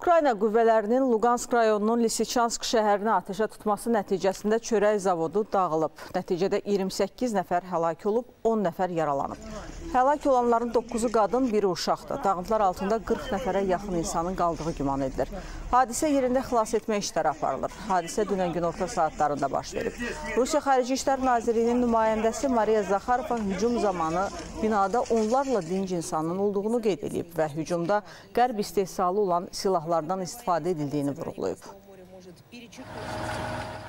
Ukrayna qüvvələrinin Luqansk rayonunun Lisichansk şəhərini atəşə tutması nəticəsində çörək zavodu dağılıb. Nəticədə 28 nəfər həlak olub, 10 nəfər yaralanıb. Həlak olanların 9-u qadın, biri uşaqdır. Dağıntılar altında 40 nəfərə yaxın insanın qaldığı güman edilir. Hadisə yerində xilas etmə işləri aparılır. Hadisə dünən günorta saatlarında baş verib. Rusiya Xarici İşlər Nazirliyinin nümayəndəsi Mariya Zakharova hücum zamanı binada onlarla dinc insanın olduğunu qeyd edib və hücumda qərb istehsalı olan silahlardan istifadə edildiyini vurğulayıb.